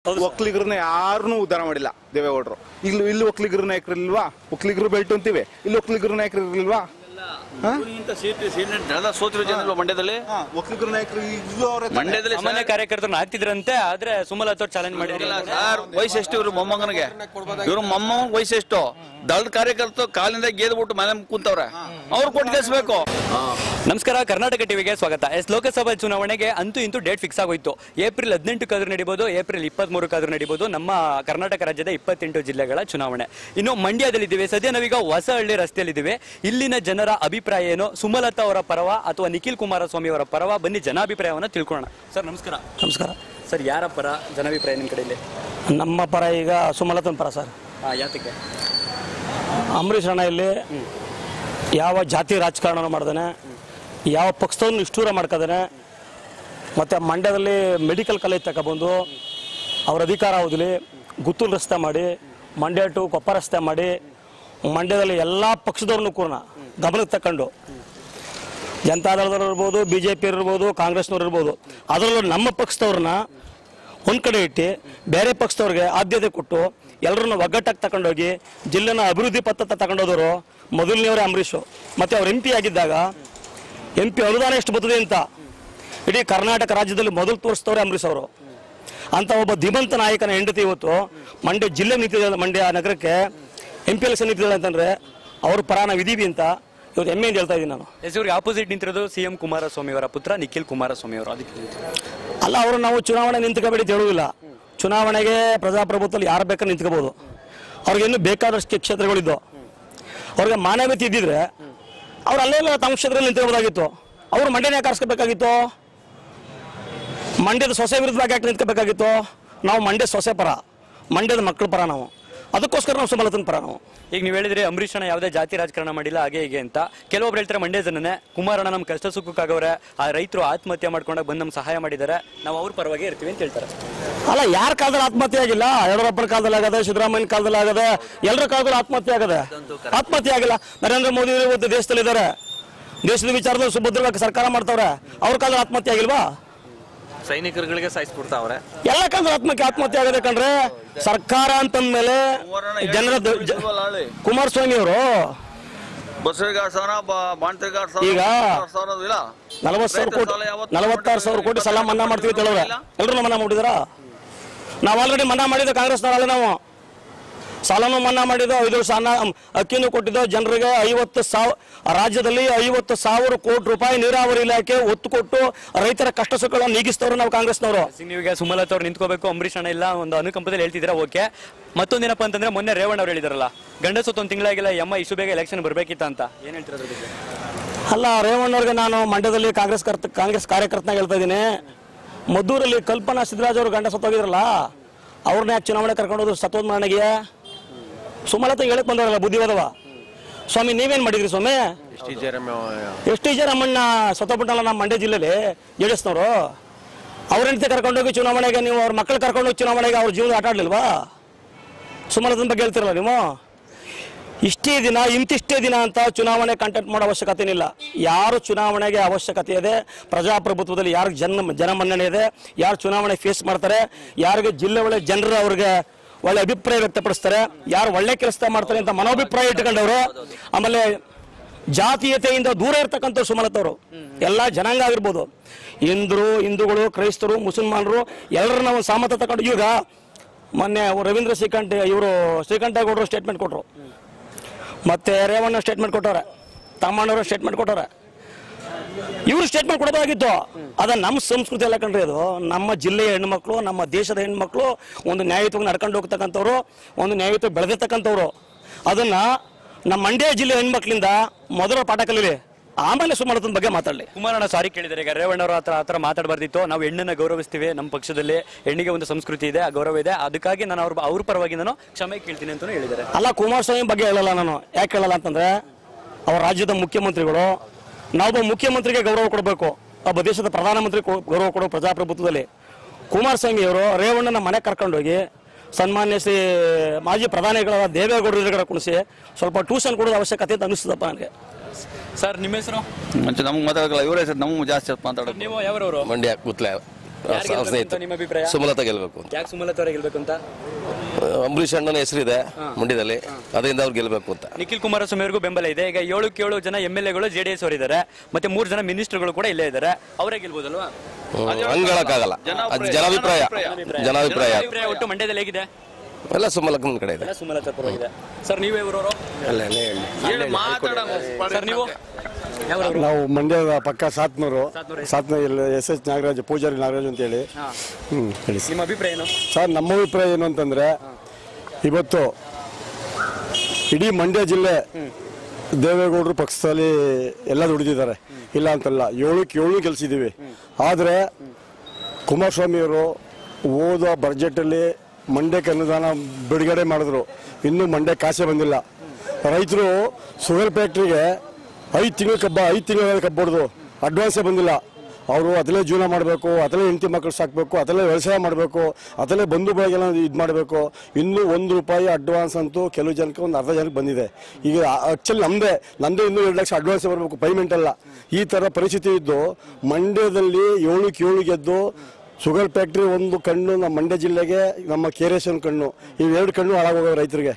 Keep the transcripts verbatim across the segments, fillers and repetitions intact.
ಒಕ್ಕಲಿಗರನ್ನ ಯಾರನ್ನೂ ಉದ್ಧಾರ ಮಾಡಿಲ್ಲ ದೇವೇಗೌಡರು. ಇಲ್ಲಿ ಇಲ್ಲಿ ಒಕ್ಕಲಿಗರ ನಾಯಕರು ಇಲ್ವಾ? ಒಕ್ಕಲಿಗರು ಬೆಲ್ಟ್ ಅಂತೀವಿ, ಇಲ್ಲಿ ಒಕ್ಕಲಿಗರ ನಾಯಕರು ಇರ್ಲಿಲ್ವಾ? ಮಂಡ್ಯದಲ್ಲಿ ಒಕ್ಕಲಿಗರ ನಾಯಕರು ಮಂಡ್ಯದಲ್ಲಿ ಸಾಮಾನ್ಯ ಕಾರ್ಯಕರ್ತರನ್ನ ಹಾಕ್ತಿದ್ರಂತೆ. ಆದ್ರೆ ಸುಮಲತಾ ಅವ್ರು ಚಾಲೆಂಜ್ ಮಾಡಿದ್ರಲ್ಲ ಸರ್, ವಯಸ್ಸೆಷ್ಟು ಇವ್ರು ಮೊಮ್ಮಗನಿಗೆ? ಇವ್ರು ಮೊಮ್ಮಗನ್ ವಯಸ್ಸೆಷ್ಟು? ದಳದ ಕಾರ್ಯಕರ್ತರು ಕಾಲಿಂದ ಗೆದ್ಬಿಟ್ಟು ಮನೆ ಕುಂತವ್ರೆ, ಅವ್ರು ಕೊಟ್ಟಿಸ್ಬೇಕು. ನಮಸ್ಕಾರ, ಕರ್ನಾಟಕ ಟಿವಿಗೆ ಸ್ವಾಗತ. ಎಸ್ ಲೋಕಸಭಾ ಚುನಾವಣೆಗೆ ಅಂತೂ ಇಂತೂ ಡೇಟ್ ಫಿಕ್ಸ್ ಆಗೋಯ್ತು. ಏಪ್ರಿಲ್ ಹದಿನೆಂಟಕ್ಕಾದ್ರೂ ನಡೀಬಹುದು, ಏಪ್ರಿಲ್ ಇಪ್ಪತ್ತ್ ಮೂರಕ್ಕಾದ್ರೂ ನಡೀಬಹುದು ನಮ್ಮ ಕರ್ನಾಟಕ ರಾಜ್ಯದ ಇಪ್ಪತ್ತೆಂಟು ಜಿಲ್ಲೆಗಳ ಚುನಾವಣೆ. ಇನ್ನು ಮಂಡ್ಯದಲ್ಲಿದ್ದೀವಿ. ಸದ್ಯ ನಾವೀಗ ಹೊಸಹಳ್ಳಿ ರಸ್ತೆಯಲ್ಲಿದ್ದೀವಿ. ಇಲ್ಲಿನ ಜನರ ಅಭಿಪ್ರಾಯ ಏನು? ಸುಮಲತಾ ಅವರ ಪರವ ಅಥವಾ ನಿಖಿಲ್ ಕುಮಾರಸ್ವಾಮಿ ಅವರ ಪರವ? ಬನ್ನಿ ಜನಾಭಿಪ್ರಾಯವನ್ನು ತಿಳ್ಕೊಳ್ಳೋಣ. ಸರ್ ನಮಸ್ಕಾರ. ನಮಸ್ಕಾರ ಸರ್, ಯಾರ ಪರ ಜನಾಭಿಪ್ರಾಯ ನಿಮ್ಮ ಕಡೆಯಲ್ಲಿ? ನಮ್ಮ ಪರ ಈಗ ಸುಮಲತನ ಪರ ಸರ್. ಯಾತಕ್ಕೆ? ಅಂಬರೀಷ್ ಅಣ್ಣ ಇಲ್ಲಿ ಯಾವ ಜಾತಿ ರಾಜಕಾರಣ ಮಾಡ್ದಾನೆ, ಯಾವ ಪಕ್ಷದವ್ರನ್ನ ನಿಷ್ಠೂರ ಮಾಡ್ಕೋದಾನೆ, ಮತ್ತು ಮಂಡ್ಯದಲ್ಲಿ ಮೆಡಿಕಲ್ ಕಾಲೇಜ್ ತಗೊಬಂದು ಅವ್ರ ಅಧಿಕಾರ ಅವಧಿಲಿ ಗುತ್ತೂರು ರಸ್ತೆ ಮಾಡಿ, ಮಂಡ್ಯ ಟು ಕೊಪ್ಪ ರಸ್ತೆ ಮಾಡಿ, ಮಂಡ್ಯದಲ್ಲಿ ಎಲ್ಲ ಪಕ್ಷದವ್ರನ್ನೂ ಕೂಡ ಗಮನಕ್ಕೆ ತಗೊಂಡು ಜನತಾದಳದವ್ರು ಇರ್ಬೋದು, ಬಿ ಜೆ ಪಿ ಇರ್ಬೋದು, ಕಾಂಗ್ರೆಸ್ನವ್ರು ಇರ್ಬೋದು, ಅದರಲ್ಲೂ ನಮ್ಮ ಪಕ್ಷದವ್ರನ್ನ ಒಂದು ಕಡೆ ಇಟ್ಟು ಬೇರೆ ಪಕ್ಷದವ್ರಿಗೆ ಆದ್ಯತೆ ಕೊಟ್ಟು ಎಲ್ಲರನ್ನ ಒಗ್ಗಟ್ಟಾಗಿ ತಗೊಂಡೋಗಿ ಜಿಲ್ಲೆನ ಅಭಿವೃದ್ಧಿ ಪಥ ತಗೊಂಡೋದವರು ಮೊದಲನೇವರೇ ಅಂಬರೀಷು. ಮತ್ತು ಅವ್ರು ಎಂ ಪಿ ಆಗಿದ್ದಾಗ ಎಂ ಪಿ ಅನುದಾನ ಎಷ್ಟು ಬರ್ತದೆ ಅಂತ ಇಡೀ ಕರ್ನಾಟಕ ರಾಜ್ಯದಲ್ಲಿ ಮೊದಲು ತೋರಿಸ್ತವ್ರೆ ಅಂಬರೀಷ್ ಅವರು. ಅಂಥ ಒಬ್ಬ ಧೀಮಂತ ನಾಯಕನ ಹೆಂಡತಿ ಇವತ್ತು ಮಂಡ್ಯ ಜಿಲ್ಲೆ ನಿಂತಿದ್ದಾಳೆ, ಮಂಡ್ಯ ನಗರಕ್ಕೆ ಎಂ ಪಿ ಎಲೆಕ್ಷನ್ ನಿಂತಿದ್ದಾಳೆ ಅಂತಂದರೆ ಅವ್ರ ಪರ ನಾವು ಇದೀವಿ ಅಂತ ಇವತ್ತು ಹೆಮ್ಮೆಯಿಂದ ಹೇಳ್ತಾ ಇದ್ದೀನಿ ನಾನು. ಎಸ್, ಇವ್ರಿಗೆ ಆಪೋಸಿಟ್ ನಿಂತಿರೋದು ಸಿ ಎಂ ಕುಮಾರಸ್ವಾಮಿ ಅವರ ಪುತ್ರ ನಿಖಿಲ್ ಕುಮಾರಸ್ವಾಮಿ ಅವರು. ಅದಕ್ಕೆ ಅಲ್ಲ, ಅವರು ನಾವು ಚುನಾವಣೆ ನಿಂತ್ಕೋಬೇಡಿ ಅಂತ ಹೇಳುವುದಿಲ್ಲ. ಚುನಾವಣೆಗೆ ಪ್ರಜಾಪ್ರಭುತ್ವದಲ್ಲಿ ಯಾರು ಬೇಕಾದ್ರೆ ನಿಂತ್ಕೋಬೋದು. ಅವ್ರಿಗೆ ಇನ್ನೂ ಬೇಕಾದಷ್ಟು ಕ್ಷೇತ್ರಗಳಿದ್ದು, ಅವ್ರಿಗೆ ಮಾನವೀಯತೆ ಇದ್ದಿದ್ರೆ ಅವ್ರು ಅಲ್ಲೆಲ್ಲ ತಮ್ಮ ಕ್ಷೇತ್ರದಲ್ಲಿ ನಿಂತ್ಕೋಬೋದಾಗಿತ್ತು. ಅವರು ಮಂಡ್ಯನೇ ಕಾರಿಸ್ಕೋಬೇಕಾಗಿತ್ತು. ಮಂಡ್ಯದ ಸೊಸೆ ವಿರುದ್ಧವಾಗಿ ಯಾಕೆ ನಿಂತ್ಕೋಬೇಕಾಗಿತ್ತು? ನಾವು ಮಂಡ್ಯ ಸೊಸೆ ಪರ, ಮಂಡ್ಯದ ಮಕ್ಕಳ ಪರ ನಾವು. ಅದಕ್ಕೋಸ್ಕರ ನಾವು ಸುಮಲತನ ಪರ ನಾವು. ಈಗ ನೀವು ಹೇಳಿದ್ರೆ ಅಂಬರೀಷ್ ಅಣ್ಣ ಯಾವುದೇ ಜಾತಿ ರಾಜಕಾರಣ ಮಾಡಿಲ್ಲ ಹಾಗೆ ಹೀಗೆ ಅಂತ. ಕೆಲವೊಬ್ರು ಹೇಳ್ತಾರೆ ಮಂಡ್ಯ ಜನನೇ ಕುಮಾರಣ್ಣ ನಮ್ಮ ಕಷ್ಟ ಸುಖಕ್ಕಾಗವ್ರೆ, ಆ ರೈತರು ಆತ್ಮಹತ್ಯೆ ಮಾಡ್ಕೊಂಡಾಗ ಬಂದು ನಮ್ಗೆ ಸಹಾಯ ಮಾಡಿದ್ದಾರೆ, ನಾವು ಅವ್ರ ಪರವಾಗಿ ಇರ್ತೀವಿ ಅಂತ ಹೇಳ್ತಾರೆ. ಅಲ್ಲ, ಯಾರ ಕಾಲದಲ್ಲಿ ಆತ್ಮಹತ್ಯೆ ಆಗಿಲ್ಲ? ಯಡಿಯೂರಪ್ಪನ ಕಾಲದಲ್ಲಿ ಆಗದೆ, ಸಿದ್ದರಾಮಯ್ಯನ ಕಾಲದಲ್ಲಿ ಆಗದೆ, ಎಲ್ಲರ ಕಾಲದಲ್ಲಿ ಆತ್ಮಹತ್ಯೆ ಆಗದೆ. ಆತ್ಮಹತ್ಯೆ ಆಗಿಲ್ಲ. ನರೇಂದ್ರ ಮೋದಿ ಇವತ್ತು ದೇಶದಲ್ಲಿದ್ದಾರೆ, ದೇಶದ ವಿಚಾರದಲ್ಲಿ ಸುಭದ್ರವಾಗಿ ಸರ್ಕಾರ ಮಾಡ್ತಾವ್ರೆ. ಅವ್ರ ಕಾಲದಲ್ಲಿ ಆತ್ಮಹತ್ಯೆ ಆಗಿಲ್ವಾ? ಸೈನಿಕರುಗಳಿಗೆ ಸಾಯಿಸ್ಬಿಡ್ತಾವ್ರೆ. ಎಲ್ಲ ಕಾಲದಲ್ಲಿ ಆತ್ಮಹತ್ಯೆ ಆತ್ಮಹತ್ಯೆ ಆಗದೆ ಕಂಡ್ರೆ. ಸರ್ಕಾರ ಅಂತಂದ್ಮೇಲೆ ಜನರ ಕುಮಾರಸ್ವಾಮಿ ಅವರು ಈಗ ನಲವತ್ತು ಸಾವಿರ ಕೋಟಿ ನಲವತ್ತಾರು ಸಾವಿರ ಕೋಟಿ ಸಾಲ ಮನ್ನಾ ಮಾಡ್ತೀವಿ ಅಂತ ಹೇಳೋರೆ. ಎಲ್ಲರೂ ಮನ್ನಾ ಮಾಡಿದಾರ? ನಾವು ಆಲ್ರೆಡಿ ಮನ್ನಾ ಮಾಡಿದ್ದು ಕಾಂಗ್ರೆಸ್ನವರಲ್ಲ. ನಾವು ಸಾಲನೂ ಮನ್ನಾ ಮಾಡಿದ್ದು, ಐದು ವರ್ಷ ಅನ್ನ ಅಕ್ಕಿನೂ ಕೊಟ್ಟಿದ್ದು ಜನರಿಗೆ. ಐವತ್ತು ಸಾವಿರ ರಾಜ್ಯದಲ್ಲಿ ಐವತ್ತು ಸಾವಿರ ಕೋಟಿ ರೂಪಾಯಿ ನೀರಾವರಿ ಇಲಾಖೆ ಒತ್ತು ಕೊಟ್ಟು ರೈತರ ಕಷ್ಟ ಸುಖಗಳನ್ನು ನೀಗಿಸ್ತವ್ರು ನಾವು ಕಾಂಗ್ರೆಸ್ನವರು. ನೀವೀಗ ಸುಮಲತಾ ಅವ್ರು ನಿಂತ್ಕೋಬೇಕು, ಅಂಬರೀಷ್ ಅಣ್ಣ ಇಲ್ಲ ಒಂದು ಅನುಕಂಪದಲ್ಲಿ ಹೇಳ್ತಿದ್ದೀರಾ, ಓಕೆ. ಮತ್ತೊಂದೇನಪ್ಪ ಅಂತಂದ್ರೆ ಮೊನ್ನೆ ರೇವಣ್ಣ ಅವ್ರು ಹೇಳಿದಾರಲ್ಲ, ಗಂಡಸೊತ್ತು ಒಂದು ತಿಂಗಳಾಗಿಲ್ಲ ಎಮ್ಮ ಇಷ್ಟು ಬೇಗ ಎಲೆಕ್ಷನ್ ಬರಬೇಕಿತ್ತ ಅಂತ, ಏನ್ ಹೇಳ್ತಿರೋದ್ರ ಬಗ್ಗೆ? ಅಲ್ಲ, ರೇವಣ್ಣವ್ರಿಗೆ ನಾನು ಮಂಡ್ಯದಲ್ಲಿ ಕಾಂಗ್ರೆಸ್ ಕರ್ತ ಕಾಂಗ್ರೆಸ್ ಕಾರ್ಯಕರ್ತನಾಗ ಹೇಳ್ತಾ ಇದ್ದೀನಿ. ಮದ್ದೂರಲ್ಲಿ ಕಲ್ಪನಾ ಸಿದ್ದರಾಜ್ ಅವರು ಗಂಡ ಸತ್ತೋಗಿದ್ರಲ್ಲ, ಅವ್ರನ್ನ ಯಾಕೆ ಚುನಾವಣೆ ಕರ್ಕೊಂಡೋದು ಸತ್ತೋದ್ ಮನೆಗೆ? ಸುಮಲತಾ ಹೇಳಕ್ ಬಂದವರಲ್ಲ ಬುದ್ಧಿವಾದವ. ಸ್ವಾಮಿ ನೀವೇನ್ ಮಾಡಿದ್ರಿ ಸ್ವಾಮಿ? ಎಷ್ಟು ಜನ ನಮ್ಮನ್ನ ಸತ್ತೋಗ್ಬಿಟ್ಟಲ್ಲ ನಮ್ಮ ಮಂಡ್ಯ ಜಿಲ್ಲೆಯಲ್ಲಿ ಜೆಡಿಎಸ್ನವರು. ಅವ್ರ ಹೆಂಡತಿ ಕರ್ಕೊಂಡೋಗಿ ಚುನಾವಣೆಗೆ, ನೀವು ಅವ್ರ ಮಕ್ಕಳು ಕರ್ಕೊಂಡೋಗಿ ಚುನಾವಣೆಗೆ ಅವ್ರ ಜೀವನ ಆಟ ಆಡ್ಲಿಲ್ವಾ? ಸುಮಲತನ ಬಗ್ಗೆ ಹೇಳ್ತಿರಲ್ಲ ನೀವು. ಇಷ್ಟೇ ದಿನ ಇಂತಿಷ್ಟೇ ದಿನ ಅಂತ ಚುನಾವಣೆ ಕಂಟೆಂಟ್ ಮಾಡೋ ಅವಶ್ಯಕತೆ ಏನಿಲ್ಲ. ಯಾರು ಚುನಾವಣೆಗೆ ಅವಶ್ಯಕತೆ ಇದೆ, ಪ್ರಜಾಪ್ರಭುತ್ವದಲ್ಲಿ ಯಾರಿಗೆ ಜನ ಜನಮನ್ನಣೆ ಇದೆ, ಯಾರು ಚುನಾವಣೆ ಫೇಸ್ ಮಾಡ್ತಾರೆ, ಯಾರಿಗೆ ಜಿಲ್ಲೆ ಒಳ್ಳೆ ಜನರು ಅವ್ರಿಗೆ ಒಳ್ಳೆ ಅಭಿಪ್ರಾಯ ವ್ಯಕ್ತಪಡಿಸ್ತಾರೆ, ಯಾರು ಒಳ್ಳೆ ಕೆಲಸ ಮಾಡ್ತಾರೆ ಅಂತ ಮನೋಭಿಪ್ರಾಯ ಇಟ್ಕೊಂಡವರು, ಆಮೇಲೆ ಜಾತೀಯತೆಯಿಂದ ದೂರ ಇರ್ತಕ್ಕಂಥ ಸುಮಲತವರು. ಎಲ್ಲ ಜನಾಂಗ ಆಗಿರ್ಬೋದು, ಹಿಂದರು ಹಿಂದೂಗಳು, ಕ್ರೈಸ್ತರು, ಮುಸಲ್ಮಾನರು ಎಲ್ಲರನ್ನ ಒಂದು ಸಾಮತ ತಗೊಂಡು. ಈಗ ಮೊನ್ನೆ ರವೀಂದ್ರ ಶ್ರೀಕಂಠ ಇವರು ಶ್ರೀಕಂಠೇಗೌಡರು ಸ್ಟೇಟ್ಮೆಂಟ್ ಕೊಟ್ಟರು, ಮತ್ತೆ ರೇವಣ್ಣ ಸ್ಟೇಟ್ಮೆಂಟ್ ಕೊಟ್ಟವ್ರೆ, ತಮ್ಮಣ್ಣವರು ಸ್ಟೇಟ್ಮೆಂಟ್ ಕೊಟ್ಟವ್ರೆ. ಇವರು ಸ್ಟೇಟ್ಮೆಂಟ್ ಕೊಡೋದಾಗಿತ್ತು. ಅದ ನಮ್ಮ ಸಂಸ್ಕೃತಿ ಎಲ್ಲ ಕಂಡ್ರಿ. ಅದು ನಮ್ಮ ಜಿಲ್ಲೆಯ ಹೆಣ್ಮಕ್ಳು, ನಮ್ಮ ದೇಶದ ಹೆಣ್ಮಕ್ಳು ಒಂದು ನ್ಯಾಯಯುತವಾಗಿ ನಡ್ಕೊಂಡು ಹೋಗ್ತಕ್ಕಂಥವ್ರು, ಒಂದು ನ್ಯಾಯಯುತ ಬೆಳೆದಿರ್ತಕ್ಕಂಥವ್ರು. ಅದನ್ನ ನಮ್ಮ ಮಂಡ್ಯ ಜಿಲ್ಲೆ ಹೆಣ್ಮಕ್ಳಿಂದ ಮೊದಲ ಪಾಠ ಕಲೀಲಿ, ಆಮೇಲೆ ಸುಮಲತನ ಬಗ್ಗೆ ಮಾತಾಡಲಿ. ಕುಮಾರಣ್ಣ ಸಾರಿ ಕೇಳಿದ್ದಾರೆ. ಈಗ ರೇವಣ್ಣ ಅವ್ರ ಹತ್ರ ಆತರ ಮಾತಾಡಬಾರ್ದಿತ್ತು. ನಾವು ಹೆಣ್ಣನ್ನ ಗೌರವಿಸ್ತೀವಿ, ನಮ್ಮ ಪಕ್ಷದಲ್ಲಿ ಹೆಣ್ಣಿಗೆ ಒಂದು ಸಂಸ್ಕೃತಿ ಇದೆ, ಆ ಗೌರವ ಇದೆ, ಅದಕ್ಕಾಗಿ ನಾನು ಅವ್ರ ಅವ್ರ ಪರವಾಗಿ ನಾನು ಕ್ಷಮೆ ಕೇಳ್ತೀನಿ ಅಂತ ಹೇಳಿದ್ದಾರೆ. ಅಲ್ಲ, ಕುಮಾರಸ್ವಾಮಿ ಬಗ್ಗೆ ಹೇಳಲ್ಲ ನಾನು. ಯಾಕೆ ಹೇಳಲ್ಲ ಅಂತಂದ್ರೆ, ಅವ್ರ ರಾಜ್ಯದ ಮುಖ್ಯಮಂತ್ರಿಗಳು, ನಾವೊಬ್ಬ ಮುಖ್ಯಮಂತ್ರಿಗೆ ಗೌರವ ಕೊಡಬೇಕು, ಒಬ್ಬ ದೇಶದ ಪ್ರಧಾನಮಂತ್ರಿ ಗೌರವ ಕೊಡೋ ಪ್ರಜಾಪ್ರಭುತ್ವದಲ್ಲಿ. ಕುಮಾರಸ್ವಾಮಿ ಅವರು ರೇವಣ್ಣನ ಮನೆ ಕರ್ಕೊಂಡೋಗಿ ಸನ್ಮಾನ್ಯ ಶ್ರೀ ಮಾಜಿ ಪ್ರಧಾನಿಗಳ ದೇವೇಗೌಡರ ಎದುರುಗಡೆ ಕುಣಿಸಿ ಸ್ವಲ್ಪ ಟ್ಯೂಷನ್ ಕೊಡೋದು ಅವಶ್ಯಕತೆ ಅಂತ ಅನಿಸ್ತದಪ್ಪ ನನಗೆ. ಸರ್ ನಿಮ್ಮ ಹೆಸರು? ನಮ್ಗೆ ಮಾತಾಡಲ್ಲ, ಇವರ ಹೆಸರು ನಮ್ಗೆ ಜಾಸ್ತಿ ಮಾತಾಡೋದು. ನೀವು ಯಾವ್ರವರು? ಮಂಡ್ಯ ಕೂತ್ಲೆ. ನಿಮ್ಮ ಅಭಿಪ್ರಾಯ? ಸುಮಲತಾ ಗೆಲ್ಬೇಕು ಅಂತ. ಯಾಕೆ ಸುಮಲತಾ ಅವರೇ ಗೆಲ್ಬೇಕು ಅಂತ? ಅಂಬರೀಷ್ ಅಣ್ಣನ ಹೆಸರಿದೆ ಮಂಡ್ಯದಲ್ಲಿ, ಅದರಿಂದ ಅವ್ರು ಗೆಲ್ಬೇಕು ಅಂತ. ನಿಖಿಲ್ ಕುಮಾರಸ್ವಾಮಿ ಅವರಿಗೂ ಬೆಂಬಲ ಇದೆ. ಈಗ ಏಳಕ್ಕೆ ಏಳು ಜನ ಎಂ ಎಲ್ ಎಗಳು ಜೆಡಿಎಸ್ ಅವರಿದ್ದಾರೆ, ಮತ್ತೆ ಮೂರು ಜನ ಮಿನಿಸ್ಟರ್ಗಳು ಕೂಡ ಇಲ್ಲೇ ಇದ್ದಾರೆ. ಅವರೇ ಗೆಲ್ಬೋದಲ್ವಾ? ಹಂಗಲ್ಲ, ಜನಾಭಿಪ್ರಾಯ ಜನಾಭಿಪ್ರಾಯ ಒಟ್ಟು ಮಂಡ್ಯದಲ್ಲಿ ಹೇಗಿದೆ? ಎಲ್ಲ ಸುಮಲಕ್ಕನ ಕಡೆ ಇದೆ. ಸುಮಲತಾ ಪರವಾಗಿದೆ. ಸರ್ ನೀವೇ ಊರವರು? ಸರ್ ನೀವು ನಾವು ಮಂಡ್ಯದ ಪಕ್ಕ ಸಾತ್ನೂರು ಸಾತ್ನೂರು ಎಸ್ ಎಚ್ ನಾಗರಾಜ್ ಪೂಜಾರಿ ನಾಗರಾಜ್ ಅಂತ ಹೇಳಿ. ಹ್ಮ್ ಹೇಳಿ ನಿಮ್ಮ ಅಭಿಪ್ರಾಯ ಏನು ಸರ್? ನಮ್ಮ ಅಭಿಪ್ರಾಯ ಏನು ಅಂತಂದ್ರೆ, ಇವತ್ತು ಇಡೀ ಮಂಡ್ಯ ಜಿಲ್ಲೆ ದೇವೇಗೌಡರು ಪಕ್ಷದಲ್ಲಿ ಎಲ್ಲ ದುಡಿದಿದ್ದಾರೆ, ಇಲ್ಲ ಅಂತಲ್ಲ. ಏಳಕ್ಕೆ ಏಳು ಗೆಲ್ಸಿದ್ದೀವಿ. ಆದರೆ ಕುಮಾರಸ್ವಾಮಿಯವರು ಹೋದ ಬಜೆಟಲ್ಲಿ ಮಂಡ್ಯಕ್ಕೆ ಅನುದಾನ ಬಿಡುಗಡೆ ಮಾಡಿದ್ರು, ಇನ್ನೂ ಮಂಡ್ಯ ಕಾಸೆ ಬಂದಿಲ್ಲ. ರೈತರು ಶುಗರ್ ಫ್ಯಾಕ್ಟ್ರಿಗೆ ಐದು ತಿಂಗಳು ಕಬ್ಬ ಐದು ತಿಂಗಳ ಕಬ್ಬ ಹೊಡೆದು ಅಡ್ವಾನ್ಸೇ ಬಂದಿಲ್ಲ. ಅವರು ಅದರಲ್ಲೇ ಜೀವನ ಮಾಡಬೇಕು, ಅದರಲ್ಲೇ ಹೆಂಡತಿ ಮಕ್ಕಳು ಸಾಕಬೇಕು, ಅದರಲ್ಲೇ ವ್ಯವಸಾಯ ಮಾಡಬೇಕು, ಅದರಲ್ಲೇ ಬಂಧು ಬಳಗೆಲ್ಲ ಇದು ಮಾಡಬೇಕು. ಇನ್ನೂ ಒಂದು ರೂಪಾಯಿ ಅಡ್ವಾನ್ಸ್ ಅಂತೂ ಕೆಲವು ಜನಕ್ಕೆ ಒಂದು ಅರ್ಧ ಜನಕ್ಕೆ ಬಂದಿದೆ. ಈಗ ಆ್ಯಕ್ಚುಲಿ ನಮ್ಮದೇ ನಮ್ಮದೇ ಇನ್ನೂ ಎರಡು ಲಕ್ಷ ಅಡ್ವಾನ್ಸ್ ಬರಬೇಕು, ಪೇಮೆಂಟ್ ಅಲ್ಲ. ಈ ಥರ ಪರಿಸ್ಥಿತಿ ಇದ್ದು ಮಂಡ್ಯದಲ್ಲಿ ಏಳಕ್ಕೆ ಏಳು ಗೆದ್ದು ಶುಗರ್ ಫ್ಯಾಕ್ಟ್ರಿ ಒಂದು ಕಣ್ಣು ನಮ್ಮ ಮಂಡ್ಯ ಜಿಲ್ಲೆಗೆ, ನಮ್ಮ ಕೆರೆಸನ್ ಕಣ್ಣು, ಇವೆರಡು ಕಣ್ಣು ಹಾಳಾಗೋಗ ರೈತರಿಗೆ.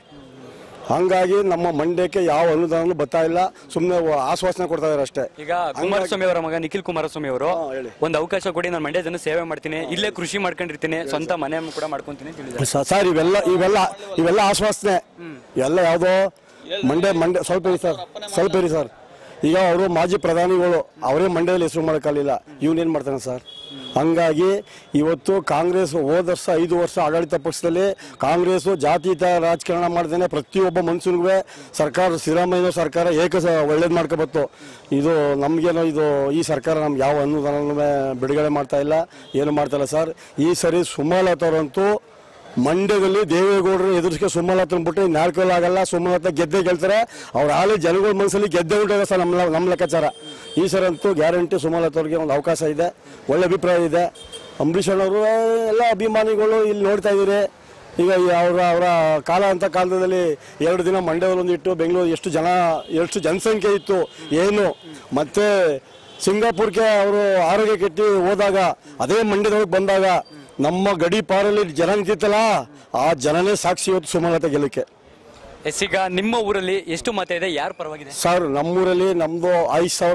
ಹಂಗಾಗಿ ನಮ್ಮ ಮಂಡ್ಯಕ್ಕೆ ಯಾವ ಅನುದಾನ ಬರ್ತಾ ಇಲ್ಲ, ಸುಮ್ಮನೆ ಆಶ್ವಾಸನೆ ಕೊಡ್ತಾ ಇದಾರೆ ಅಷ್ಟೇ. ಈಗ ಕುಮಾರಸ್ವಾಮಿ ಅವರ ಮಗ ನಿಖಿಲ್ ಕುಮಾರಸ್ವಾಮಿ ಅವರು ಒಂದು ಅವಕಾಶ ಕೊಡಿ, ನಾನು ಮಂಡ್ಯ ಜನ ಸೇವೆ ಮಾಡ್ತೀನಿ, ಇಲ್ಲೇ ಕೃಷಿ ಮಾಡ್ಕೊಂಡಿರ್ತೀನಿ, ಸ್ವಂತ ಮನೆ ಕೂಡ ಮಾಡ್ಕೊಂತೀನಿ ಸರ್. ಇವೆಲ್ಲ ಇವೆಲ್ಲ ಇವೆಲ್ಲ ಆಶ್ವಾಸನೆ ಎಲ್ಲ ಯಾವುದೋ ಮಂಡ್ಯ ಮಂಡ್ಯ ಸ್ವಲ್ಪ ಇರಿ ಸರ್, ಸ್ವಲ್ಪ ಇರಿ ಸರ್. ಈಗ ಅವರು ಮಾಜಿ ಪ್ರಧಾನಿಗಳು, ಅವರೇ ಮಂಡ್ಯದಲ್ಲಿ ಹೆಸರು ಮಾಡೋಕ್ಕಾಗಲಿಲ್ಲ, ಇವನೇನು ಮಾಡ್ತಾನೆ ಸರ್? ಹಂಗಾಗಿ ಇವತ್ತು ಕಾಂಗ್ರೆಸ್ ಹೋದ ವರ್ಷ ಐದು ವರ್ಷ ಆಡಳಿತ ಪಕ್ಷದಲ್ಲಿ ಕಾಂಗ್ರೆಸ್ಸು ಜಾತೀತ ರಾಜಕಾರಣ ಮಾಡ್ದೇನೆ ಪ್ರತಿಯೊಬ್ಬ ಮನುಷ್ಯನಿಗೂ ಸರ್ಕಾರ, ಸಿದ್ದರಾಮಯ್ಯ ಸರ್ಕಾರ ಏಕ ಒಳ್ಳೇದು ಮಾಡ್ಕೊಬತ್ತು. ಇದು ನಮಗೇನೋ ಇದು ಈ ಸರ್ಕಾರ ನಮ್ಗೆ ಯಾವ ಅನುದಾನನೂ ಬಿಡುಗಡೆ ಮಾಡ್ತಾ ಇಲ್ಲ, ಏನು ಮಾಡ್ತಾ ಇಲ್ಲ ಸರ್. ಈ ಸರಿ ಸುಮಲತಾರಂತೂ ಮಂಡ್ಯದಲ್ಲಿ ದೇವೇಗೌಡರು ಎದುರಿಸಿಕೆ ಸುಮಲತನ ಬಿಟ್ಟು ನಾಲ್ಕಲ್ಲಾಗಲ್ಲ. ಸುಮಲತಾ ಗೆದ್ದೆ ಗೆಲ್ತಾರೆ. ಅವ್ರ ಹಾಲಿ ಜನಗಳ ಮನಸ್ಸಲ್ಲಿ ಗೆದ್ದೆ ಉಂಟಾಗ ಸರ್ ನಮ್ಮ ನಮ್ಮ ಲೆಕ್ಕಾಚಾರ. ಈ ಸರಿ ಅಂತೂ ಗ್ಯಾರಂಟಿ ಸುಮಲತವ್ರಿಗೆ ಒಂದು ಅವಕಾಶ ಇದೆ, ಒಳ್ಳೆ ಅಭಿಪ್ರಾಯ ಇದೆ. ಅಂಬರೀಷ್ ಅಣ್ಣವರು ಎಲ್ಲ ಅಭಿಮಾನಿಗಳು ಇಲ್ಲಿ ನೋಡ್ತಾ ಇದ್ದೀರಿ. ಈಗ ಅವರ ಅವರ ಕಾಲ ಅಂತ ಕಾಲದಲ್ಲಿ ಎರಡು ದಿನ ಮಂಡ್ಯದಲ್ಲಿ ಇಟ್ಟು ಬೆಂಗಳೂರು ಎಷ್ಟು ಜನ ಎಷ್ಟು ಜನಸಂಖ್ಯೆ ಇತ್ತು ಏನು. ಮತ್ತೆ ಸಿಂಗಾಪುರ್ಗೆ ಅವರು ಆರೋಗ್ಯ ಕೆಟ್ಟಿ ಹೋದಾಗ ಅದೇ ಮಂಡ್ಯದೊಳಗೆ ಬಂದಾಗ ನಮ್ಮ ಗಡಿ ಪಾರಲ್ಲಿ ಜನ ನಿಂತಿತ್ತಲ್ಲ, ಆ ಜನನೇ ಸಾಕ್ಷಿ ಇವತ್ತು ಸುಮಲತಾ ಗೆಲ್ಲಕ್ಕೆ. ಎಸ್, ಈಗ ನಿಮ್ಮ ಊರಲ್ಲಿ ಎಷ್ಟು ಮತ ಇದೆ, ಯಾರು ಪರವಾಗಿದೆ ಸರ್? ನಮ್ಮೂರಲ್ಲಿ ನಮ್ದು ಐದು ಸಾವಿರ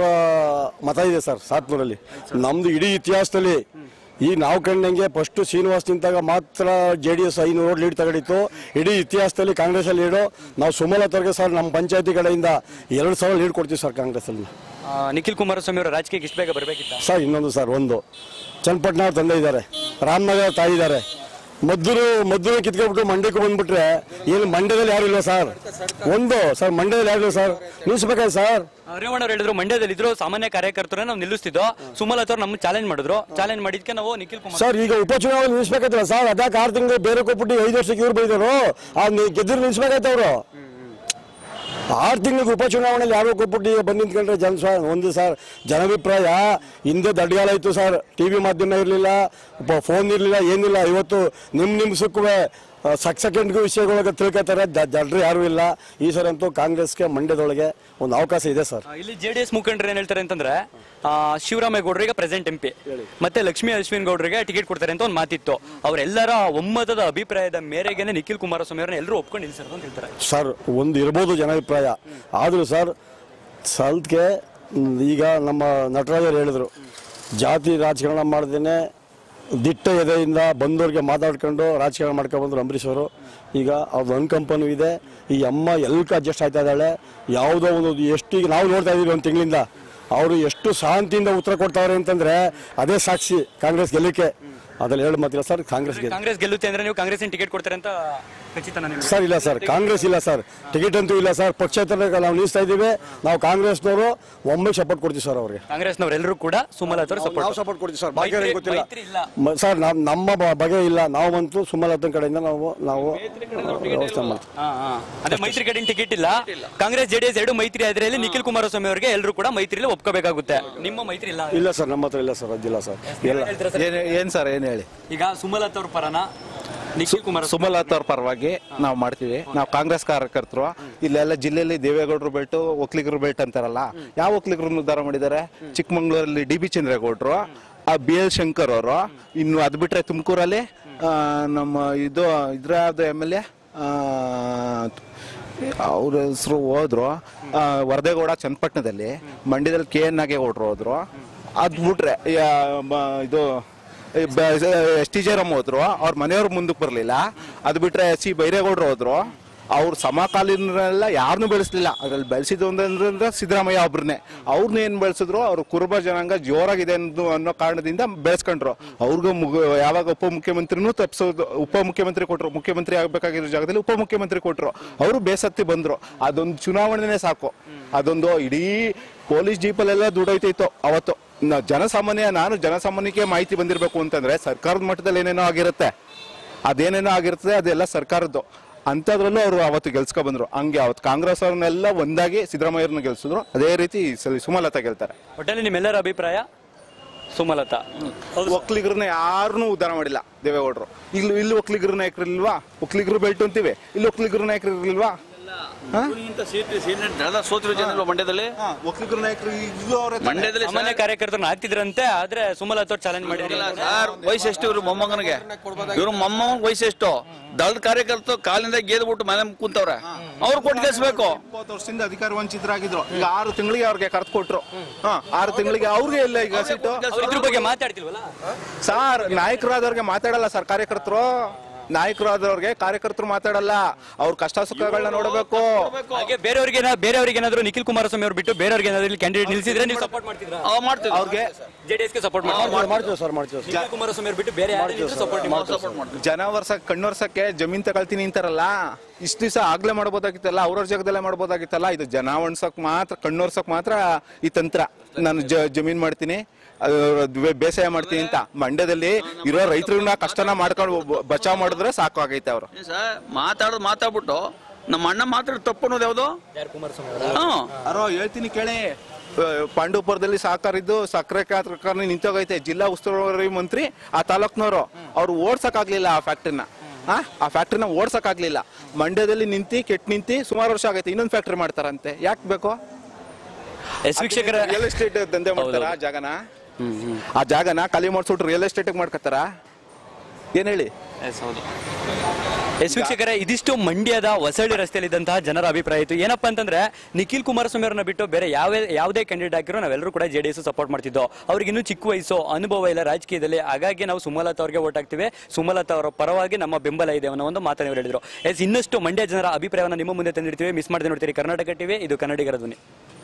ಮತ ಇದೆ ಸರ್. ಸಾತ್ನೂರಲ್ಲಿ ನಮ್ದು ಇಡೀ ಇತಿಹಾಸದಲ್ಲಿ ಈ ನಾವು ಕಂಡಂಗೆ ಫಸ್ಟ್ ಶ್ರೀನಿವಾಸ್ ನಿಂತಾಗ ಮಾತ್ರ ಜೆ ಡಿ ಎಸ್ ಐನೂರು ಲೀಡ್ ತಗೊಂಡಿತ್ತು. ಇಡೀ ಇತಿಹಾಸದಲ್ಲಿ ಕಾಂಗ್ರೆಸ್ ಅಲ್ಲಿ ಲೀಡು. ನಾವು ಸುಮಲತಾವ್ರಿಗೆ ಸರ್ ನಮ್ಮ ಪಂಚಾಯತಿ ಕಡೆಯಿಂದ ಎರಡು ಸಾವಿರ ಲೀಡ್ ಕೊಡ್ತೀವಿ ಸರ್ ಕಾಂಗ್ರೆಸ್ ಅಲ್ಲಿ. ನಿಖಿಲ್ ಕುಮಾರಸ್ವಾಮಿ ಅವರ ರಾಜಕೀಯಕ್ಕೆ ಇಷ್ಟು ಬೇಗ ಬರಬೇಕಿತ್ತ ಸರ್? ಇನ್ನೊಂದು ಸರ್, ಒಂದು ಚನ್ನಪಟ್ಟಣ ಅವ್ರು ತಂದೆ ಇದ್ದಾರೆ, ರಾಮನಗರ ತಾಯಿ ಇದ್ದಾರೆ. ಮದ್ದೂರು ಮದ್ದೂರು ಕಿತ್ಕೊಂಡ್ಬಿಟ್ಟು ಮಂಡ್ಯಕ್ಕೆ ಬಂದ್ಬಿಟ್ರೆ ಏನು ಮಂಡ್ಯದಲ್ಲಿ ಯಾರು ಇಲ್ಲ ಸರ್? ಒಂದು ಸರ್ ಮಂಡ್ಯದಲ್ಲಿ ಯಾರು ಇಲ್ಲ ಸರ್, ನಿಲ್ಲಿಸ್ಬೇಕಾಯ್ತು ಸರ್. ರೇವಣ್ಣ ಅವರು ಹೇಳಿದ್ರು ಮಂಡ್ಯದಲ್ಲಿ ಇದ್ರು ಸಾಮಾನ್ಯ ಕಾರ್ಯಕರ್ತರನ್ನ ನಾವು ನಿಲ್ಲಿಸ್ತಿದ್ದೋ, ಸುಮಲತಾ ಅವ್ರು ನಮ್ಗೆ ಚಾಲೆಂಜ್ ಮಾಡಿದ್ರು, ಚಾಲೆಂಜ್ ಮಾಡಿದ್ಕೆ ನಾವು ನಿಖಿಲ್ ಕುಮಾರ್ ಸರ್ ಈಗ ಉಪಚುನಾವಣೆ ನಿಲ್ಲಿಸ್ಬೇಕಾಯ್ತಲ್ಲ ಸರ್. ಅದಕ್ಕೆ ಆರು ತಿಂಗಳು ಬೇರೆ ಕೊಟ್ಬಿಟ್ಟು ಐದು ವರ್ಷಕ್ಕೆ ಇವ್ರು ಬೈದರು, ಆ ಗೆದ್ದರು ನಿಲ್ಲಿಸ್ಬೇಕಾಯ್ತು ಅವರು. ಆರು ತಿಂಗಳಿಗೆ ಉಪಚುನಾವಣೆಯಲ್ಲಿ ಯಾರೋ ಕೊಟ್ಬಿಟ್ಟು ಈಗ ಬಂದು ನಿಂತ್ಕೊಂಡ್ರೆ ಜನ ಸರ್ ಒಂದು ಸರ್ ಜನಾಭಿಪ್ರಾಯ. ಹಿಂದೆ ದಡ್ಗಾಲ ಇತ್ತು ಸರ್, ಟಿ ವಿ ಮಾಧ್ಯಮ ಇರಲಿಲ್ಲ, ಫೋನ್ ಇರಲಿಲ್ಲ, ಏನಿಲ್ಲ. ಇವತ್ತು ನಿಮ್ಮ ನಿಮ್ಮ ಸುಖವೇ ಸಕ್ ಸೆಕೆಂಡ್ಗೂ ವಿಷಯಗಳೊಳಗೆ ತಿಳ್ಕೊತಾರೆ, ಜಡ್ರು ಯಾರು ಇಲ್ಲ. ಈ ಸರ್ ಅಂತೂ ಕಾಂಗ್ರೆಸ್ಗೆ ಮಂಡ್ಯದೊಳಗೆ ಒಂದು ಅವಕಾಶ ಇದೆ ಸರ್. ಇಲ್ಲಿ ಜೆಡಿಎಸ್ ಮುಖಂಡರು ಏನ್ ಹೇಳ್ತಾರೆ ಅಂತಂದ್ರೆ, ಶಿವರಾಮೇಗೌಡರಿಗೆ ಪ್ರೆಸೆಂಟ್ ಎಂಪಿ ಮತ್ತೆ ಲಕ್ಷ್ಮೀ ಅಶ್ವಿನ್ ಗೌಡರಿಗೆ ಟಿಕೆಟ್ ಕೊಡ್ತಾರೆ ಅಂತ ಒಂದು ಮಾತಿತ್ತು. ಅವರೆಲ್ಲರ ಒಮ್ಮತದ ಅಭಿಪ್ರಾಯದ ಮೇರೆಗೆ ನಿಖಿಲ್ ಕುಮಾರಸ್ವಾಮಿ ಅವ್ರನ್ನ ಎಲ್ಲರೂ ಒಪ್ಕೊಂಡು ನಿಲ್ಸರು ಅಂತ ಹೇಳ್ತಾರೆ ಸರ್. ಒಂದು ಇರ್ಬೋದು ಜನಾಭಿಪ್ರಾಯ, ಆದರೂ ಸರ್ ಸಲ್ತ್ಗೆ ಈಗ ನಮ್ಮ ನಟರಾಜರು ಹೇಳಿದ್ರು, ಜಾತಿ ರಾಜಕಾರಣ ಮಾಡ್ದೇನೆ ದಿಟ್ಟ ಎದೆಯಿಂದ ಬಂದವ್ರಿಗೆ ಮಾತಾಡ್ಕೊಂಡು ರಾಜಕಾರಣ ಮಾಡ್ಕೊಂಡು ಬಂದರು ಅಂಬರೀಷ್ ಅವರು. ಈಗ ಅವ್ರದ್ದು ಅನುಕಂಪನೂ ಇದೆ. ಈ ಅಮ್ಮ ಎಲ್ಲಕ್ಕೂ ಅಡ್ಜಸ್ಟ್ ಆಗ್ತಾ ಇದ್ದಾಳೆ. ಯಾವುದೋ ಒಂದು ಎಷ್ಟು ಈಗ ನಾವು ನೋಡ್ತಾ ಇದ್ದೀವಿ ಒಂದು ತಿಂಗಳಿಂದ ಅವರು ಎಷ್ಟು ಶಾಂತಿಯಿಂದ ಉತ್ತರ ಕೊಡ್ತಾವ್ರೆ ಅಂತಂದ್ರೆ ಅದೇ ಸಾಕ್ಷಿ ಕಾಂಗ್ರೆಸ್ ಗೆಲ್ಲಕ್ಕೆ. ಅದ್ರಲ್ಲಿ ಹೇಳಿ ಮಾತಿಲ್ಲ ಸರ್. ಕಾಂಗ್ರೆಸ್ ಕಾಂಗ್ರೆಸ್ ಗೆಲ್ಲುತ್ತೆ ಅಂದ್ರೆ ನೀವು ಕಾಂಗ್ರೆಸ್ ಟಿಕೆಟ್ ಕೊಡ್ತಾರೆ ಅಂತ ಖಚಿತನಾ ನಿಮಗೆ? ಸರ್ ಇಲ್ಲ ಸರ್, ಕಾಂಗ್ರೆಸ್ ಇಲ್ಲ ಸರ್, ಟಿಕೆಟ್ ಅಂತೂ ಇಲ್ಲ ಸರ್. ಪಕ್ಷೇತರ ನಾವು ನಿಲ್ಲಿಸ್ತಾ ಇದ್ದೀವಿ. ನಾವು ಕಾಂಗ್ರೆಸ್ನವರು ಒಮ್ಮೆ ಸಪೋರ್ಟ್ ಕೊಡ್ತೀವಿ ಸರ್ ಅವ್ರಿಗೆ. ಕಾಂಗ್ರೆಸ್ನವರೆಲ್ಲರೂ ಕೂಡ ಸುಮಲತಾ ನಾವು ಸಪೋರ್ಟ್ ಕೊಡ್ತೀವಿ ಸರ್. ಭಾಗ್ಯ ಗೊತ್ತಿಲ್ಲ ಸರ್, ನಮ್ಮ ಬಗೆ ಇಲ್ಲ. ನಾವು ಬಂತು ಸುಮಲತಾ ಕಡೆಯಿಂದ ನಾವು ನಾವು ವ್ಯವಸ್ಥೆ ಮಾಡ್ತೀವಿ. ಅದೇ ಮೈತ್ರಿ ಕಡೆಯಿಂದ ಟಿಕೆಟ್ ಇಲ್ಲ. ಕಾಂಗ್ರೆಸ್ ಜೆಡಿಎಸ್ ಎರಡು ಮೈತ್ರಿ ಆದ್ರಲ್ಲಿ ನಿಖಿಲ್ ಕುಮಾರಸ್ವಾಮಿ ಅವರಿಗೆ ಎಲ್ಲರೂ ಕೂಡ ಮೈತ್ರಿಯಲ್ಲಿ ಒಪ್ಕೋಬೇಕಾಗುತ್ತೆ. ನಿಮ್ಮ ಮೈತ್ರಿ ಇಲ್ಲ? ಇಲ್ಲ ಸರ್, ನಮ್ಮ ಹತ್ರ ಇಲ್ಲ ಸರ್, ಅದಿಲ್ಲ ಸರ್. ಏನ್ ಸರ್ ಏನ್ ಹೇಳಿ? ಈಗ ಸುಮಲತಾ ಅವ್ರ ಪರನ ನಿಖಿಲ್ ಕುಮಾರ್ ಸುಮಲತಾ ಅವ್ರ ಪರವಾಗಿ ನಾವು ಮಾಡ್ತೀವಿ. ನಾವು ಕಾಂಗ್ರೆಸ್ ಕಾರ್ಯಕರ್ತರು. ಇಲ್ಲೆಲ್ಲ ಜಿಲ್ಲೆಯಲ್ಲಿ ದೇವೇಗೌಡರು ಬೆಲ್ಟು, ಒಕ್ಕಲಿಗರು ಬೆಲ್ಟ್ ಅಂತಾರಲ್ಲ, ಯಾವ ಒಕ್ಕಲಿಗರು ಉದ್ಧಾರ ಮಾಡಿದ್ದಾರೆ? ಚಿಕ್ಕಮಂಗ್ಳೂರಲ್ಲಿ ಡಿ ಬಿ ಚಂದ್ರೇಗೌಡರು ಆ ಬಿ ಎಲ್ ಶಂಕರ್ ಅವರು. ಇನ್ನು ಅದ್ ಬಿಟ್ರೆ ತುಮಕೂರಲ್ಲಿ ನಮ್ಮ ಇದು ಇದ್ರದ್ದು ಎಮ್ ಎಲ್ ಎ ಅವ್ರ ಹೆಸರು ಹೋದ್ರು, ವರದೇಗೌಡ ಚನ್ನಪಟ್ಟಣದಲ್ಲಿ. ಮಂಡ್ಯದಲ್ಲಿ ಕೆ ಎನ್ ನಾಗೇಗೌಡರು ಹೋದ್ರು. ಅದ್ ಬಿಟ್ರೆ ಇದು ಎಸ್ ಟಿ ಜಯರಾಮ್ ಹೋದ್ರು, ಅವ್ರ ಮನೆಯವ್ರು ಮುಂದಕ್ಕೆ ಬರಲಿಲ್ಲ. ಅದು ಬಿಟ್ರೆ ಸಿ ಬೈರೇಗೌಡರು ಹೋದ್ರು. ಅವ್ರು ಸಮಕಾಲೀನರೆಲ್ಲ ಯಾರನ್ನೂ ಬೆಳೆಸಲಿಲ್ಲ. ಅದ್ರಲ್ಲಿ ಬೆಳೆಸಿದ್ದು ಅಂದ್ರೆ ಸಿದ್ದರಾಮಯ್ಯ ಒಬ್ರನ್ನೇ. ಅವ್ರನ್ನ ಏನ್ ಬೆಳೆಸಿದ್ರು, ಅವ್ರು ಕುರುಬ ಜನಾಂಗ ಜೋರಾಗಿದೆ ಅನ್ನೋ ಕಾರಣದಿಂದ ಬೆಳೆಸ್ಕೊಂಡ್ರು. ಅವ್ರಿಗೂ ಯಾವಾಗ ಉಪಮುಖ್ಯಮಂತ್ರಿನೂ ತಪ್ಪಿಸೋದು, ಉಪಮುಖ್ಯಮಂತ್ರಿ ಕೊಟ್ರು, ಮುಖ್ಯಮಂತ್ರಿ ಆಗ್ಬೇಕಾಗಿರೋ ಜಾಗದಲ್ಲಿ ಉಪಮುಖ್ಯಮಂತ್ರಿ ಕೊಟ್ರು. ಅವರು ಬೇಸತ್ತಿ ಬಂದ್ರು. ಅದೊಂದು ಚುನಾವಣೆನೇ ಸಾಕು. ಅದೊಂದು ಇಡೀ ಪೊಲೀಸ್ ಜೀಪಲ್ಲೆಲ್ಲ ದುಡೈತಿತ್ತು ಅವತ್ತು. ಜನಸಾಮಾನ್ಯ ನಾನು ಜನಸಾಮಾನ್ಯಕ್ಕೆ ಮಾಹಿತಿ ಬಂದಿರಬೇಕು ಅಂತಂದ್ರೆ ಸರ್ಕಾರದ ಮಟ್ಟದಲ್ಲಿ ಏನೇನೋ ಆಗಿರುತ್ತೆ, ಅದೇನೇನೋ ಆಗಿರ್ತದೆ, ಅದೆಲ್ಲ ಸರ್ಕಾರದ್ದು. ಅಂಥದ್ರಲ್ಲೂ ಅವರು ಅವತ್ತು ಗೆಲ್ಸ್ಕೊ ಬಂದ್ರು. ಹಂಗೆ ಅವತ್ತು ಕಾಂಗ್ರೆಸ್ ಅವ್ರನ್ನೆಲ್ಲ ಒಂದಾಗಿ ಸಿದ್ದರಾಮಯ್ಯರನ್ನ ಗೆಲ್ಸಿದ್ರು. ಅದೇ ರೀತಿ ಸುಮಲತಾ ಗೆಲ್ತಾರೆ. ಒಟ್ಟಲ್ಲಿ ನಿಮ್ಮೆಲ್ಲರ ಅಭಿಪ್ರಾಯ ಸುಮಲತಾ. ಒಕ್ಕಲಿಗರನ್ನ ಯಾರನ್ನೂ ಉದ್ಧಾರ ಮಾಡಿಲ್ಲ ದೇವೇಗೌಡರು. ಇಲ್ಲಿ ಇಲ್ಲಿ ಒಕ್ಕಲಿಗರ ನಾಯಕರು ಇಲ್ವಾ? ಒಕ್ಕಲಿಗರು ಬೆಲ್ಟ್ ಅಂತೀವಿ, ಇಲ್ಲಿ ಒಕ್ಕಲಿಗರ ನಾಯಕರು ಇರ್ಲಿಲ್ವಾ? ಸೋತಿರೋ ಜನ ಮಂಡ್ಯದಲ್ಲಿ ಒಕ್ಕಲಿಗರ ನಾಯಕರು ಮಂಡ್ಯದಲ್ಲಿ ಸಾಮಾನ್ಯ ಕಾರ್ಯಕರ್ತರನ್ನ ಹಾಕ್ತಿದ್ರಂತೆ. ಆದ್ರೆ ಸುಮಲತಾ ಅವ್ರು ಚಾಲೆಂಜ್ ಮಾಡಿರಲಿಲ್ಲ. ಸರ್ ವಯಸ್ಸೆಷ್ಟು ಇವ್ರು ಮೊಮ್ಮಗನಿಗೆ? ಇವ್ರು ಮೊಮ್ಮಗನ್ ವಯಸ್ಸೆಷ್ಟು? ದಳದ ಕಾರ್ಯಕರ್ತರು ಕಾಲಿಂದ ಗೆದ್ಬಿಟ್ಟು ಮನೆ ಕುಂತವ್ರೆ. ಅವ್ರು ಕೊಟ್ಟು ಗೆಲ್ಸ್ಬೇಕು. ಇಪ್ಪತ್ತು ವರ್ಷದಿಂದ ಅಧಿಕಾರ ವಂಚಿತರಾಗಿದ್ರು. ಈಗ ಆರು ತಿಂಗಳಿಗೆ ಅವ್ರಿಗೆ ಕರೆದು ಕೊಟ್ರು. ಹಾ ಆರು ತಿಂಗಳಿಗೆ ಅವ್ರಿಗೆ ಇಲ್ಲ ಈಗ ಸೀಟು. ಇದ್ರ ಬಗ್ಗೆ ಮಾತಾಡ್ತಿಲ್ವಲ್ಲ ಸಾರ್? ನಾಯಕರಾದವ್ರಿಗೆ ಮಾತಾಡಲ್ಲ ಸರ್ ಕಾರ್ಯಕರ್ತರು. ನಾಯಕರಾದವ್ರಿಗೆ ಕಾರ್ಯಕರ್ತರು ಮಾತಾಡಲ್ಲ. ಅವ್ರ ಕಷ್ಟ ಸುಖಗಳನ್ನ ನೋಡಬೇಕು. ಹಾಗೆ ಬೇರೆಯವ್ರಿಗೆ ಬೇರೆಯವ್ರಿಗೆ ಏನಾದ್ರು ನಿಖಿಲ್ ಕುಮಾರಸ್ವಾಮಿ ಅವ್ರು ಬಿಟ್ಟು ಬೇರೆಯವ್ರಿಗೆ ಏನಾದ್ರು ಕ್ಯಾಂಡಿಡೇಟ್ ನಿಲ್ಸಿದ್ರೆ ನೀವು ಸಪೋರ್ಟ್ ಮಾಡ್ತಿದ್ರಾ? ಅವ್ರಿಗೆ ಜೆಡಿಎಸ್ ಗೆ ಸಪೋರ್ಟ್ ಮಾಡ್ತೀವಿ ಸರ್, ಮಾಡ್ತೀವಿ. ನಿಖಿಲ್ ಕುಮಾರಸ್ವಾಮಿ ಅವ್ರು ಬಿಟ್ಟು ಬೇರೆ ಸಪೋರ್ಟ್ ಮಾಡ್ತೀವಿ. ಜನ ವರ್ಷ ಕಣ್ಣು ವರ್ಷಕ್ಕೆ ಜಮೀನ್ ತಗೊಳ್ತೀನಿ ಅಂತಾರಲ್ಲ, ಇಷ್ಟು ದಿವಸ ಆಗ್ಲೇ ಮಾಡ್ಬೋದಾಗಿತ್ತಲ್ಲ, ಅವ್ರವ್ರ ಜಾಗದಲ್ಲೇ ಮಾಡ್ಬೋದಾಗಿತ್ತಲ್ಲ. ಇದು ಜನ ಒಣ್ಸಕ್ ಮಾತ್ರ, ಕಣ್ಣೋರ್ಸಕ್ ಮಾತ್ರ ಈ ತಂತ್ರ. ನಾನು ಜಮೀನ್ ಮಾಡ್ತೀನಿ, ಬೇಸಾಯ ಮಾಡ್ತೀನಿ ಅಂತ. ಮಂಡ್ಯದಲ್ಲಿ ಇರೋ ರೈತರನ್ನ ಕಷ್ಟನ ಮಾಡ್ಕೊಂಡು ಬಚಾವ್ ಮಾಡಿದ್ರೆ ಸಾಕು ಆಗೈತೆ. ಅವರು ಮಾತಾಡೋದು ಮಾತಾಡ್ಬಿಟ್ಟು ನಮ್ಮ ಅಣ್ಣ ಮಾತ್ರ ತಪ್ಪು ಅನ್ನೋದು ಯಾವ್ದು? ಅರೋ ಹೇಳ್ತೀನಿ ಕೇಳಿ. ಪಾಂಡವಪುರದಲ್ಲಿ ಸಹಕಾರ ಇದ್ದು ಸಕ್ಕರೆ ಕಾರ್ಖಾನೆ ನಿಂತೋಗೈತೆ. ಜಿಲ್ಲಾ ಉಸ್ತುವಾರಿ ಮಂತ್ರಿ ಆ ತಾಲೂಕ್ನವರು, ಅವ್ರು ಓಡ್ಸಕ್ ಆಗ್ಲಿಲ್ಲ ಆ ಫ್ಯಾಕ್ಟ್ರಿನ. ಆ ಆ ಫ್ಯಾಕ್ಟ್ರಿನ ಓಡ್ಸಕ್ ಆಗ್ಲಿಲ್ಲ. ಮಂಡ್ಯದಲ್ಲಿ ನಿಂತಿ ಕೆಟ್ಟ ನಿಂತಿ ಸುಮಾರು ವರ್ಷ ಆಗೈತೆ. ಇನ್ನೊಂದು ಫ್ಯಾಕ್ಟ್ರಿ ಮಾಡ್ತಾರಂತೆ. ಯಾಕೆ ಬೇಕು? ವೀಕ್ಷಕರ ರಿಯಲ್ ಎಸ್ಟೇಟ್ ದಂಧೆ ಮಾಡ್ತಾರ ಆ ಜಾಗನ ಆ ಜಾಗನ ಖಾಲಿ ಮಾಡಿಸ್ಬಿಟ್ಟು ರಿಯಲ್ ಎಸ್ಟೇಟ್ ಮಾಡ್ಕೊತಾರ? ಏನ್ ಹೇಳಿ? ಎಸ್ ವೀಕ್ಷಕರೇ, ಇದಿಷ್ಟು ಮಂಡ್ಯದ ಹೊಸಳ್ಳಿ ರಸ್ತೆಯಲ್ಲಿದ್ದಂತಹ ಜನರ ಅಭಿಪ್ರಾಯ ಇತ್ತು. ಏನಪ್ಪಾ ಅಂತಂದ್ರೆ ನಿಖಿಲ್ ಕುಮಾರಸ್ವಾಮಿ ಅವರನ್ನ ಬಿಟ್ಟು ಬೇರೆ ಯಾವ ಯಾವುದೇ ಕ್ಯಾಂಡಿಡೇಟ್ ಹಾಕಿರೋ ನಾವೆಲ್ಲರೂ ಕೂಡ ಜೆಡಿಎಸ್ ಸಪೋರ್ಟ್ ಮಾಡ್ತಿದ್ದೋ. ಅವ್ರಿಗೆ ಇನ್ನೂ ಚಿಕ್ಕ ವಯಸ್ಸು, ಅನುಭವ ಇಲ್ಲ ರಾಜಕೀಯದಲ್ಲಿ. ಹಾಗಾಗಿ ನಾವು ಸುಮಲತಾ ಅವ್ರಿಗೆ ಓಟ್ ಹಾಕ್ತಿವಿ. ಸುಮಲತಾ ಅವರ ಪರವಾಗಿ ನಮ್ಮ ಬೆಂಬಲ ಇದೆ ಅನ್ನೋ ಒಂದು ಮಾತನ್ನು ಹೇಳಿದ್ರು. ಎಸ್ ಇನ್ನಷ್ಟು ಮಂಡ್ಯ ಜನರ ಅಭಿಪ್ರಾಯವನ್ನು ನಿಮ್ಮ ಮುಂದೆ ತಂದಿರ್ತೀವಿ. ಮಿಸ್ ಮಾಡದೆ ನೋಡ್ತೀರಿ ಕರ್ನಾಟಕ ಟಿವಿ. ಇದು ಕನ್ನಡಿಗರ ಧ್ವನಿ.